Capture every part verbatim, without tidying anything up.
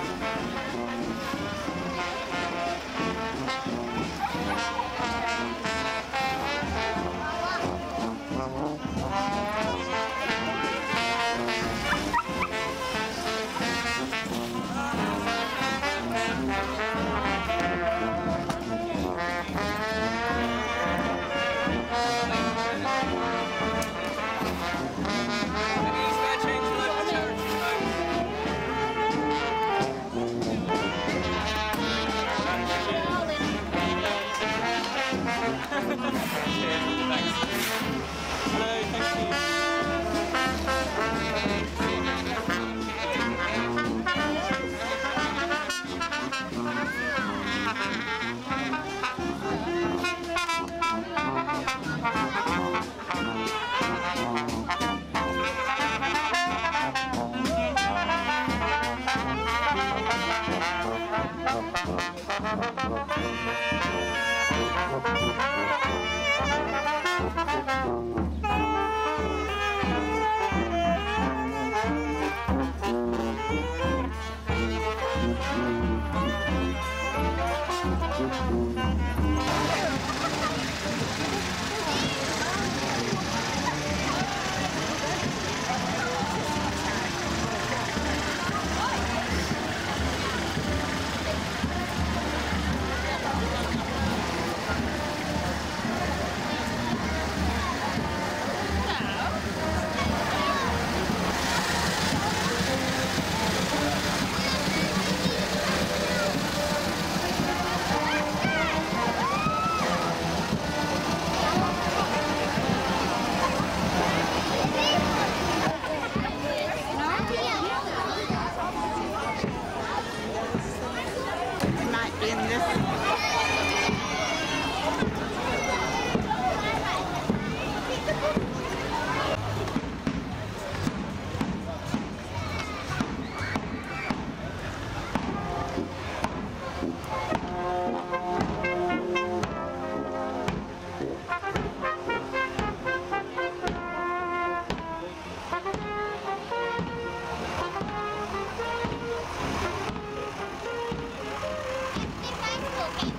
Okay.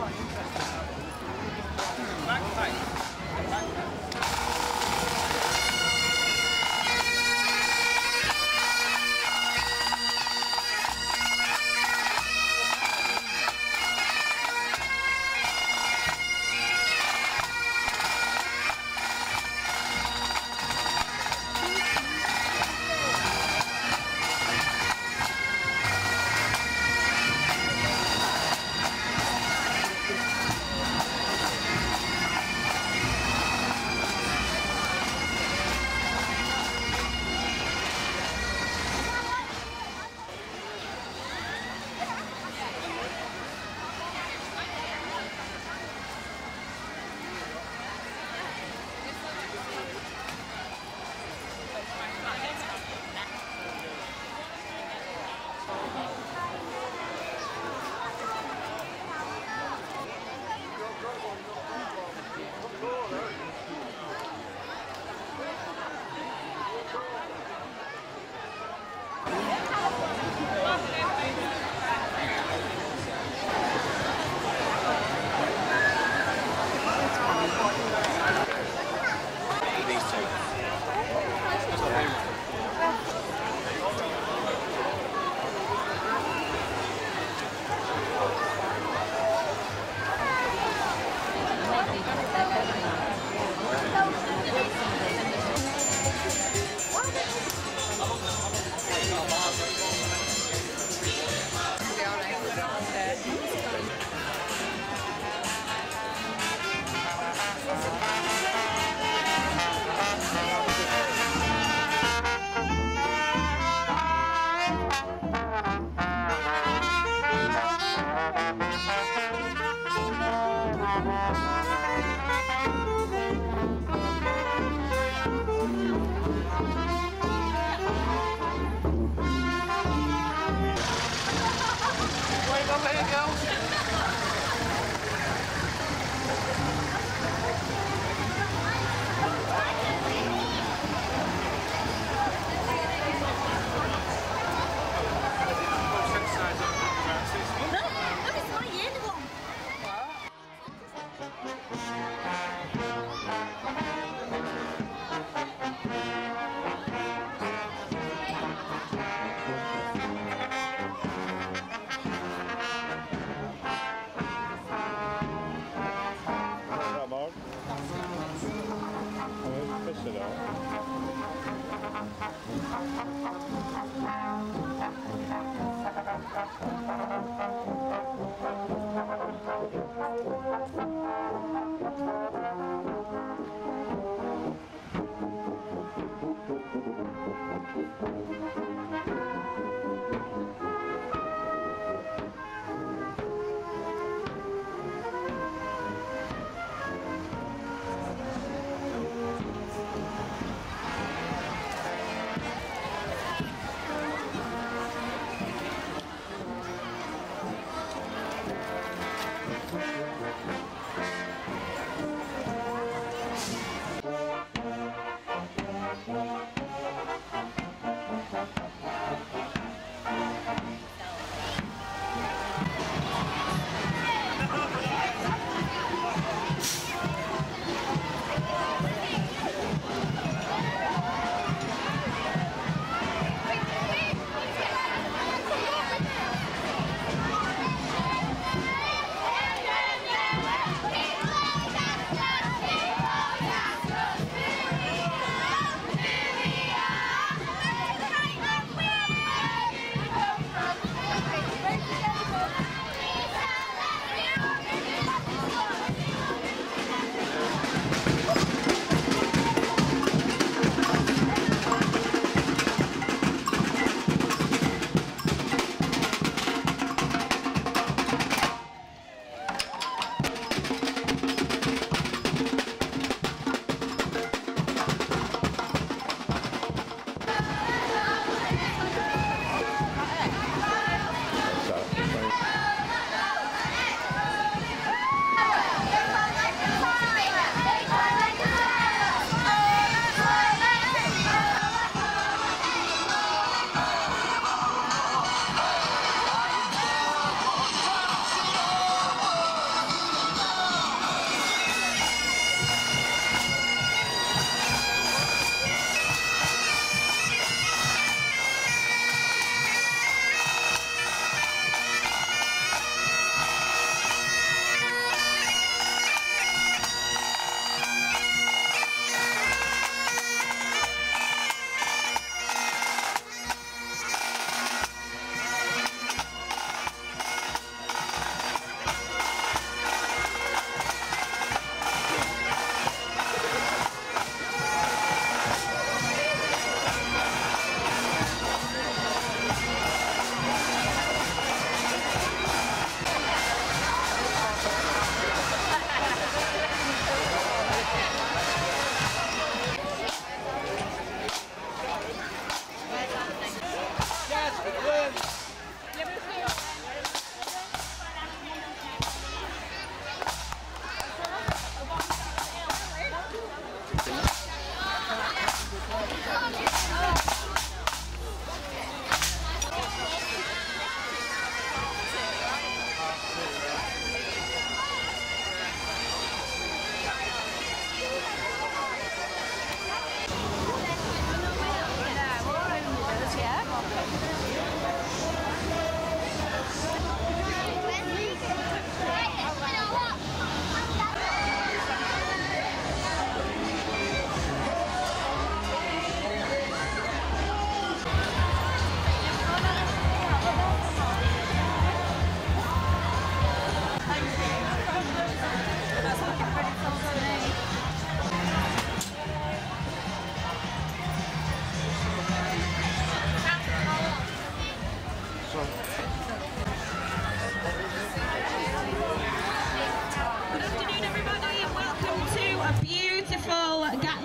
Thank you.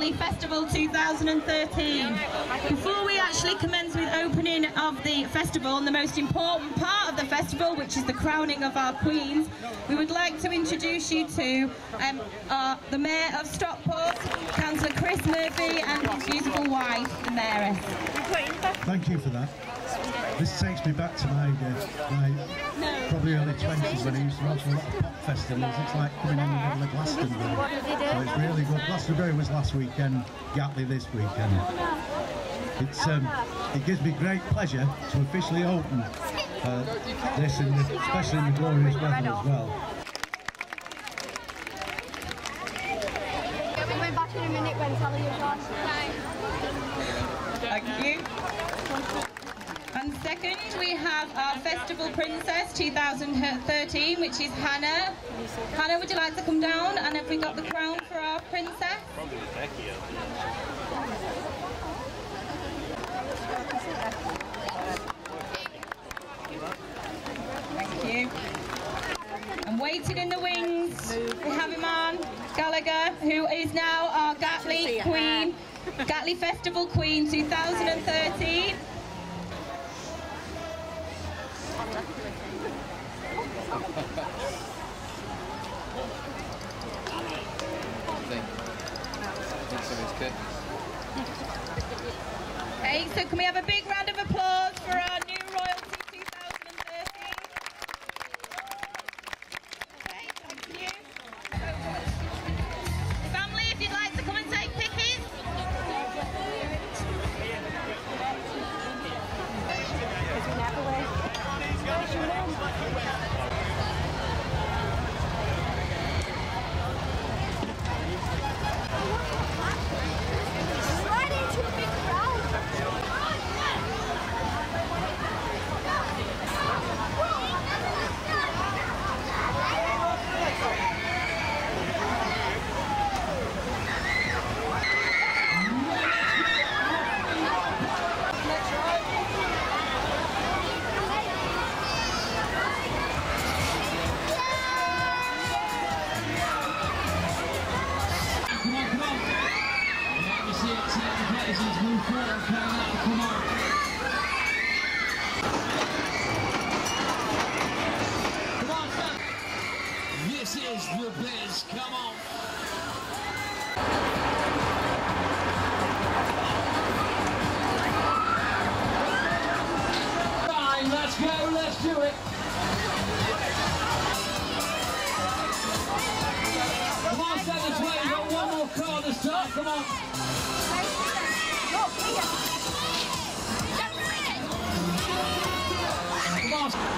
Gatley Festival two thousand thirteen. Before we actually commence with opening of the festival and the most important part of the festival, which is the crowning of our queens, we would like to introduce you to um, our, the Mayor of Stockport, Councillor Chris Murphy, and his beautiful wife, the Mayoress. Thank you for that. This takes me back to my, uh, my probably early twenties when I used to run to a lot of pop festivals. It's like coming in the middle of Glastonbury. So it's really good. Glastonbury was last weekend, Gatley this weekend. It's, um, it gives me great pleasure to officially open uh, this, in the, especially in the glorious weather as well. We'll be back in a minute when Sally is on. Thank you. And second, we have our Festival Princess two thousand thirteen, which is Hannah. Hannah, would you like to come down? And have we got the crown for our princess? Thank you. And waiting in the wings, we have Iman Gallagher, who is now our Gatley Queen, Gatley Festival Queen two thousand thirteen. Okay, so can we have a big round of applause for our new royalty two thousand thirteen? Okay, thank you. Family, if you'd like to come and take pictures. This is the biz, come on. Fine, let's go, let's do it. Come on, step this way, we've got one more car to start, come on. Come on.